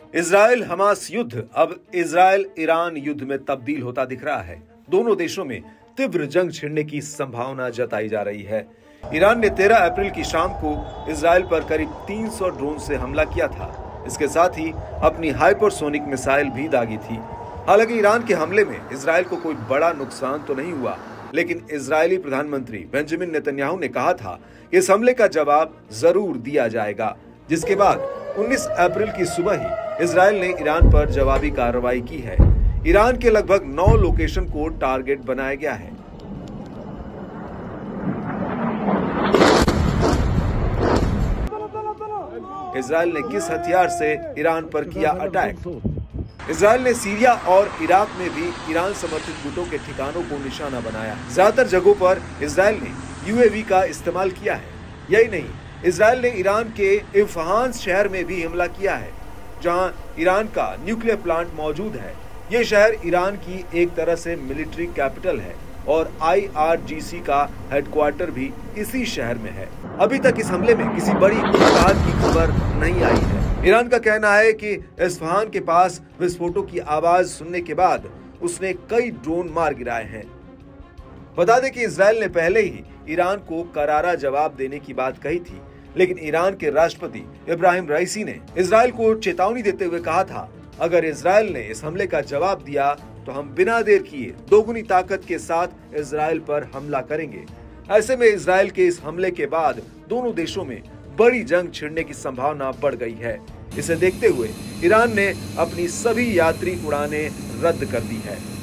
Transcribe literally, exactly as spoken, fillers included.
Israel Hamas युद्ध अब Israel Iran युद्ध में तब्दील होता दिख रहा है। दोनों देशों में तीव्र जंग छिड़ने की संभावना जताई जा रही है। ईरान ने तेरह अप्रैल की शाम को इजराइल पर करीब तीन सौ ड्रोन से हमला किया था। इसके साथ ही अपनी हाइपरसोनिक मिसाइल भी दागी थी। हालांकि ईरान के हमले में इजराइल को कोई बड़ा नुकसान तो नहीं हुआ, लेकिन इजरायली प्रधानमंत्री बेंजामिन नेतन्याहू ने कहा था कि इस हमले का जवाब जरूर दिया जाएगा। जिसके बाद उन्नीस अप्रैल की सुबह ही इजराइल ने ईरान पर जवाबी कार्रवाई की है। ईरान के लगभग नौ लोकेशन को टारगेट बनाया गया है। इजराइल ने किस हथियार से ईरान पर किया अटैक? इजराइल ने सीरिया और इराक में भी ईरान समर्थित गुटों के ठिकानों को निशाना बनाया। ज्यादातर जगहों पर इजराइल ने यूएवी का इस्तेमाल किया है। यही नहीं, इजराइल ने ईरान के इस्फहान शहर में भी हमला किया है, जहां ईरान का न्यूक्लियर प्लांट मौजूद है। ये शहर ईरान की एक तरह से मिलिट्री कैपिटल है और आईआरजीसी का हेडक्वार्टर भी इसी शहर में है। अभी तक इस हमले में किसी बड़ी तादाद की खबर नहीं आई है। ईरान का कहना है कि इस्फहान के पास विस्फोटों की आवाज सुनने के बाद उसने कई ड्रोन मार गिराए हैं। बता दें कि इजराइल ने पहले ही ईरान को करारा जवाब देने की बात कही थी, लेकिन ईरान के राष्ट्रपति इब्राहिम रईसी ने इजराइल को चेतावनी देते हुए कहा था, अगर इजराइल ने इस हमले का जवाब दिया तो हम बिना देर किए दोगुनी ताकत के साथ इजराइल पर हमला करेंगे। ऐसे में इजराइल के इस हमले के बाद दोनों देशों में बड़ी जंग छिड़ने की संभावना बढ़ गई है। इसे देखते हुए ईरान ने अपनी सभी यात्री उड़ानें रद्द कर दी है।